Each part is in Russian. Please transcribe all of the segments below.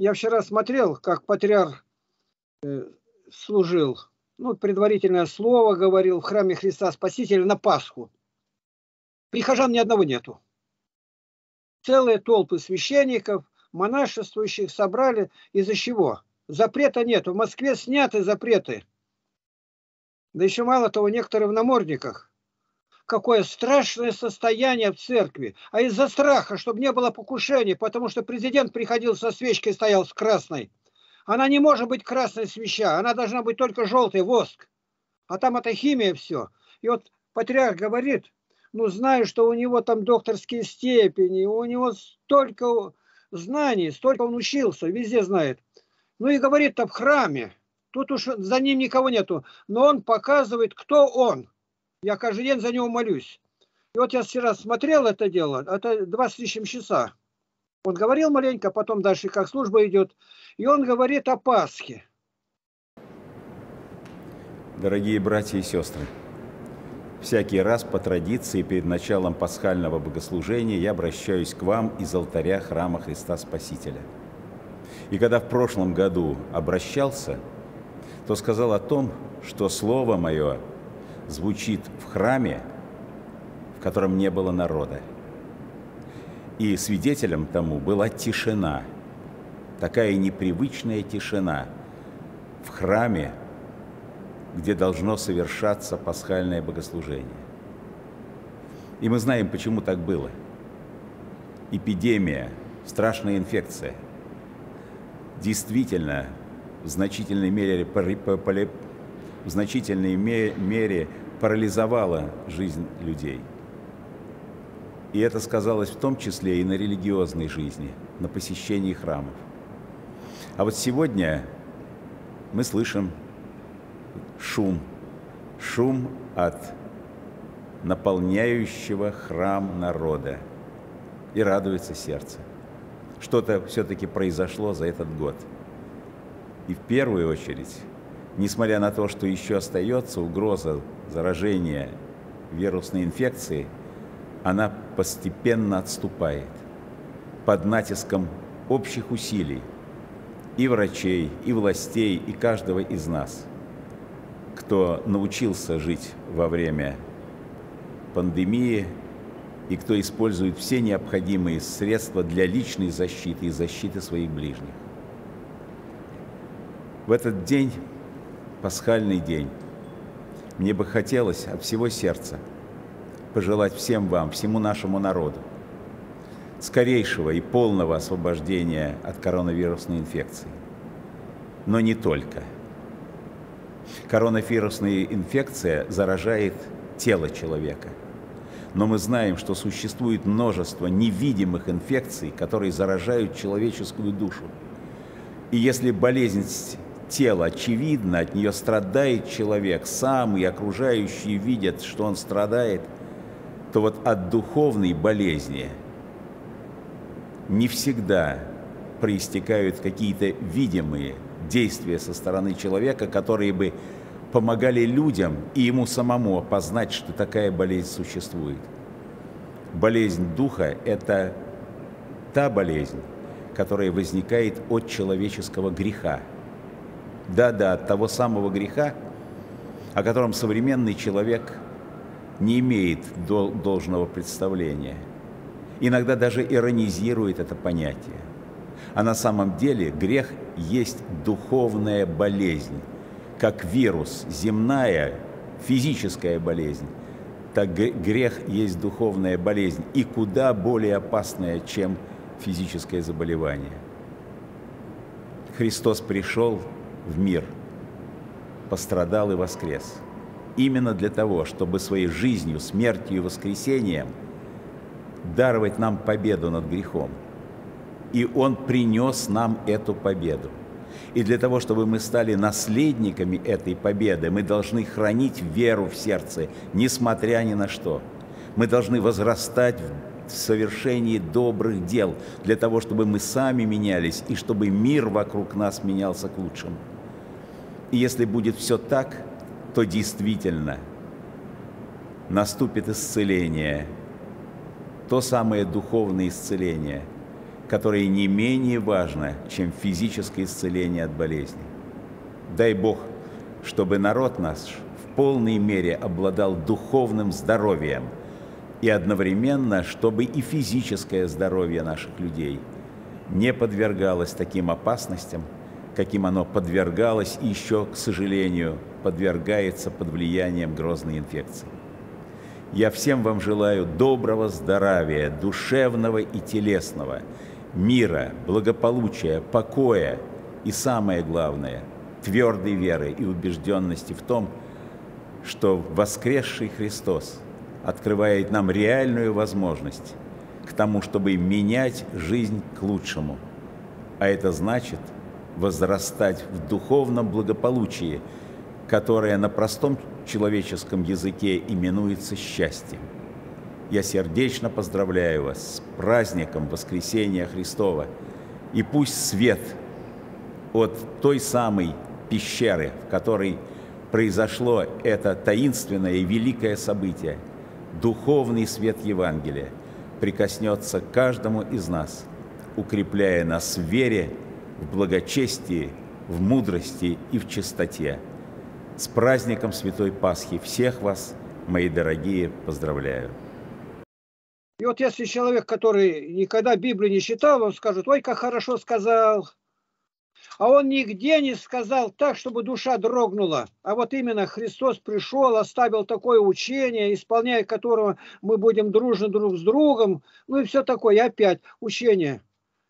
Я вчера смотрел, как патриарх служил. Ну, предварительное слово говорил в храме Христа Спасителя на Пасху. Прихожан ни одного нету. Целые толпы священников, монашествующих собрали. Из-за чего? Запрета нет. В Москве сняты запреты. Да еще мало того, некоторые в намордниках. Какое страшное состояние в церкви. А из-за страха, чтобы не было покушений, потому что президент приходил со свечкой, стоял с красной. Она не может быть красной свеча, она должна быть только желтый, воск. А там это химия все. И вот патриарх говорит, ну знаю, что у него там докторские степени, у него столько знаний, столько он учился, везде знает. Ну и говорит-то в храме, тут уж за ним никого нету, но он показывает, кто он. Я каждый день за него молюсь. И вот я вчера смотрел это дело, это 2 с лишним часа. Он говорил маленько, потом дальше как служба идет, и он говорит о Пасхе. Дорогие братья и сестры, всякий раз по традиции перед началом пасхального богослужения я обращаюсь к вам из алтаря храма Христа Спасителя. И когда в прошлом году обращался, то сказал о том, что слово мое звучит в храме, в котором не было народа. И свидетелем тому была тишина, такая непривычная тишина в храме, где должно совершаться пасхальное богослужение. И мы знаем, почему так было. Эпидемия, страшная инфекция действительно в значительной мере парализовала жизнь людей. И это сказалось в том числе и на религиозной жизни, на посещении храмов. А вот сегодня мы слышим шум от наполняющего храм народа. И радуется сердце. Что-то все-таки произошло за этот год. И в первую очередь, несмотря на то, что еще остается угроза заражения вирусной инфекцией, она постепенно отступает под натиском общих усилий и врачей, и властей, и каждого из нас, кто научился жить во время пандемии и кто использует все необходимые средства для личной защиты и защиты своих ближних. В этот день, пасхальный день, мне бы хотелось от всего сердца пожелать всем вам, всему нашему народу скорейшего и полного освобождения от коронавирусной инфекции. Но не только. Коронавирусная инфекция заражает тело человека. Но мы знаем, что существует множество невидимых инфекций, которые заражают человеческую душу. И если болезнь тела очевидна, от нее страдает человек сам, и окружающие видят, что он страдает, то вот от духовной болезни не всегда проистекают какие-то видимые действия со стороны человека, которые бы помогали людям и ему самому опознать, что такая болезнь существует. Болезнь духа – это та болезнь, которая возникает от человеческого греха. Да-да, от того самого греха, о котором современный человек не имеет должного представления. Иногда даже иронизирует это понятие. А на самом деле грех есть духовная болезнь. Как вирус, земная, физическая болезнь, так грех есть духовная болезнь и куда более опасная, чем физическое заболевание. Христос пришел в мир, пострадал и воскрес. Именно для того, чтобы своей жизнью, смертью и воскресением даровать нам победу над грехом. И Он принес нам эту победу. И для того, чтобы мы стали наследниками этой победы, мы должны хранить веру в сердце, несмотря ни на что. Мы должны возрастать в совершении добрых дел, для того, чтобы мы сами менялись, и чтобы мир вокруг нас менялся к лучшему. И если будет все так, то действительно наступит исцеление, то самое духовное исцеление, которое не менее важно, чем физическое исцеление от болезни. Дай Бог, чтобы народ наш в полной мере обладал духовным здоровьем, и одновременно, чтобы и физическое здоровье наших людей не подвергалось таким опасностям, каким оно подвергалось и еще, к сожалению, подвергается под влиянием грозной инфекции. Я всем вам желаю доброго здоровья, душевного и телесного, мира, благополучия, покоя и, самое главное, твердой веры и убежденности в том, что воскресший Христос открывает нам реальную возможность к тому, чтобы менять жизнь к лучшему. А это значит возрастать в духовном благополучии, которое на простом человеческом языке именуется счастьем. Я сердечно поздравляю вас с праздником Воскресения Христова, и пусть свет от той самой пещеры, в которой произошло это таинственное и великое событие, духовный свет Евангелия, прикоснется к каждому из нас, укрепляя нас в вере, в благочестии, в мудрости и в чистоте. С праздником Святой Пасхи всех вас, мои дорогие, поздравляю. И вот если человек, который никогда Библию не читал, он скажет: ой, как хорошо сказал. А он нигде не сказал так, чтобы душа дрогнула. А вот именно Христос пришел, оставил такое учение, исполняя которого мы будем дружны друг с другом. Ну и все такое. И опять учение.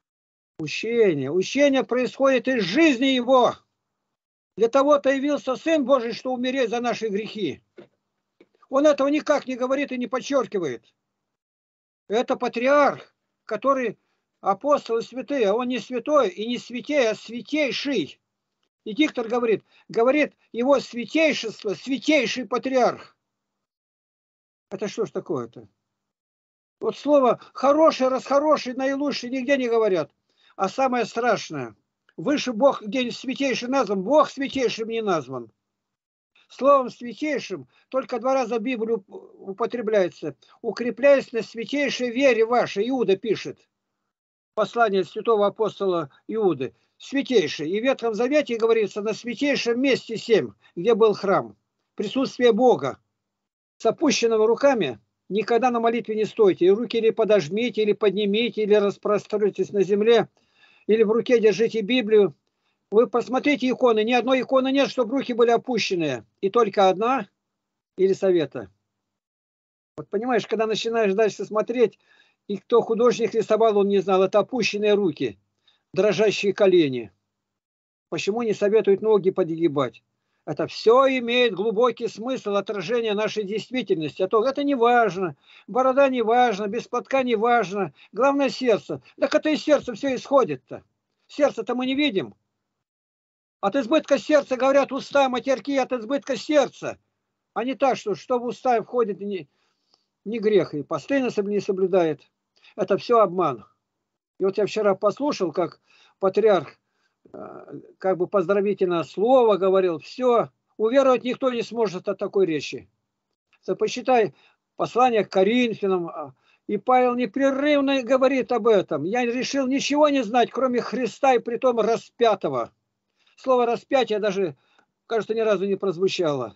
Учение происходит из жизни Его. Для того-то явился Сын Божий, что умереть за наши грехи. Он этого никак не говорит и не подчеркивает. Это патриарх, который апостолы святые, а он не святой и не святей, а святейший. И диктор говорит его святейшество, святейший патриарх. Это что ж такое-то? Вот слово хороший, расхороший, наилучший нигде не говорят. А самое страшное, выше Бог, где святейший назван, Бог святейшим не назван. Словом святейшим только 2 раза в Библии употребляется. Укрепляясь на святейшей вере вашей, Иуда пишет. Послание святого апостола Иуды. Святейший. И в Ветхом Завете говорится на святейшем месте 7, где был храм. Присутствие Бога. С опущенными руками никогда на молитве не стойте. И руки или подожмите, или поднимите, или распроструйтесь на земле, или в руке держите Библию. Вы посмотрите иконы. Ни одной иконы нет, чтобы руки были опущенные. И только одна или совета. Вот понимаешь, когда начинаешь дальше смотреть, и кто художник рисовал, он не знал. Это опущенные руки, дрожащие колени. Почему не советуют ноги подгибать? Это все имеет глубокий смысл отражения нашей действительности. А то это не важно, борода не важно, без платка не важно. Главное сердце. Так это из сердца все исходит-то. Сердце-то мы не видим. От избытка сердца, говорят, уста матерки от избытка сердца. А не так, что в уста входит не грех, и постоянно не соблюдает. Это все обман. И вот я вчера послушал, как патриарх как бы поздравительное слово говорил. Все, уверовать никто не сможет от такой речи. Почитай послание к Коринфянам, и Павел непрерывно говорит об этом. Я решил ничего не знать, кроме Христа, и притом распятого. Слово распятие даже, кажется, ни разу не прозвучало.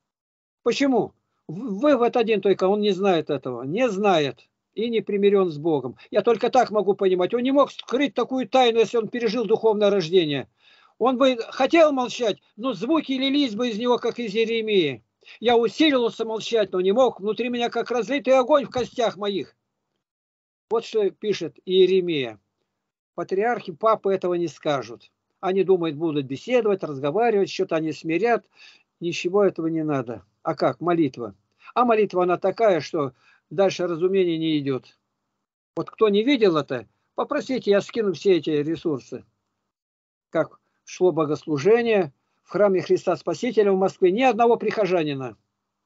Почему? Вывод один только, он не знает этого. Не знает и не примирен с Богом. Я только так могу понимать. Он не мог скрыть такую тайну, если он пережил духовное рождение. Он бы хотел молчать, но звуки лились бы из него, как из Иеремии. Я усилился молчать, но не мог. Внутри меня как разлитый огонь в костях моих. Вот что пишет Иеремия. Патриархи, папы этого не скажут. Они думают, будут беседовать, разговаривать, что-то они смирят. Ничего этого не надо. А как? Молитва. А молитва она такая, что дальше разумение не идет. Вот кто не видел это, попросите, я скину все эти ресурсы. Как шло богослужение в храме Христа Спасителя в Москве. Ни одного прихожанина.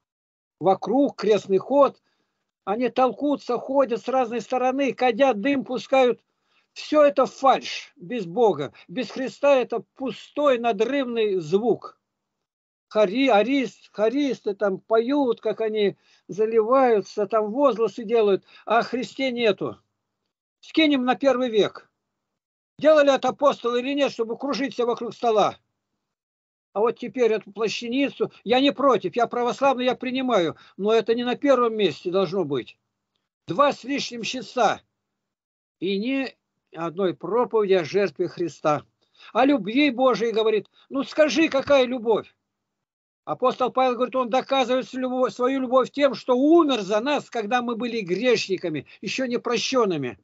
Вокруг крестный ход. Они толкутся, ходят с разной стороны, кадят, дым пускают. Все это фальшь, без Бога. Без Христа это пустой, надрывный звук. Хористы там поют, как они заливаются, там возгласы делают, а о Христе нету. Скинем на 1 век. Делали это апостолы или нет, чтобы кружиться вокруг стола? А вот теперь эту плащаницу, я не против, я православный, я принимаю, но это не на первом месте должно быть. 2 с лишним часа. И ни одной проповеди о жертве Христа. О любви Божией говорит. Ну скажи, какая любовь? Апостол Павел говорит, он доказывает свою любовь тем, что умер за нас, когда мы были грешниками, еще не прощенными.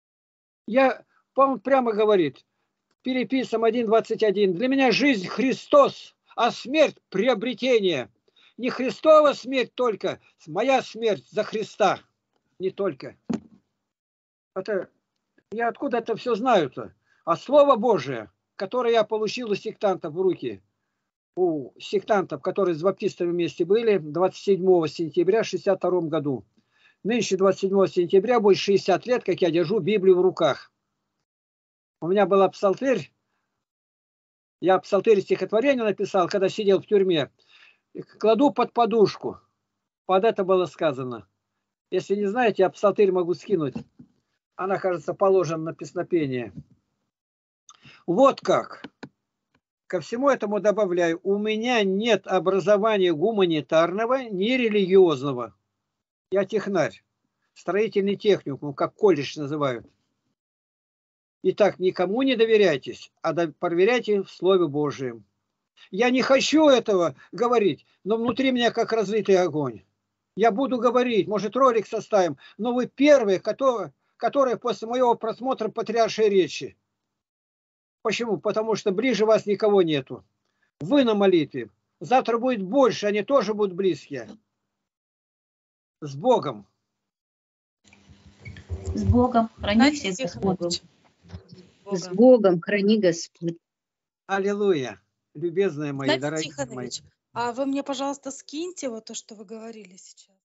Он прямо говорит, Филиппийцам 1:21, для меня жизнь Христос, а смерть приобретение. Не Христова смерть только, моя смерть за Христа. Не только. Это, я откуда это все знаю-то? А Слово Божие, которое я получил у сектантов в руки, у сектантов, которые с баптистами вместе были, 27 сентября 1962 году. Нынче 27 сентября будет 60 лет, как я держу Библию в руках. У меня была псалтырь. Я псалтырь стихотворение написал, когда сидел в тюрьме. Кладу под подушку. Под это было сказано. Если не знаете, я псалтырь могу скинуть. Она, кажется, положена на песнопение. Вот как. Ко всему этому добавляю, у меня нет образования гуманитарного, ни религиозного. Я технарь, строительный техникум, как колледж называют. Итак, никому не доверяйтесь, а проверяйте в Слове Божьем. Я не хочу этого говорить, но внутри меня как разлитый огонь. Я буду говорить, может ролик составим, но вы первые, которые после моего просмотра патриаршей речи. Почему? Потому что ближе вас никого нету. Вы на молитве. Завтра будет больше, они тоже будут близкие. С Богом. С Богом. Храни всех Господь. С Богом. Храни Господь. Аллилуйя. Любезные мои, Игнатий дорогие мои. Тихонович, а вы мне, пожалуйста, скиньте вот то, что вы говорили сейчас.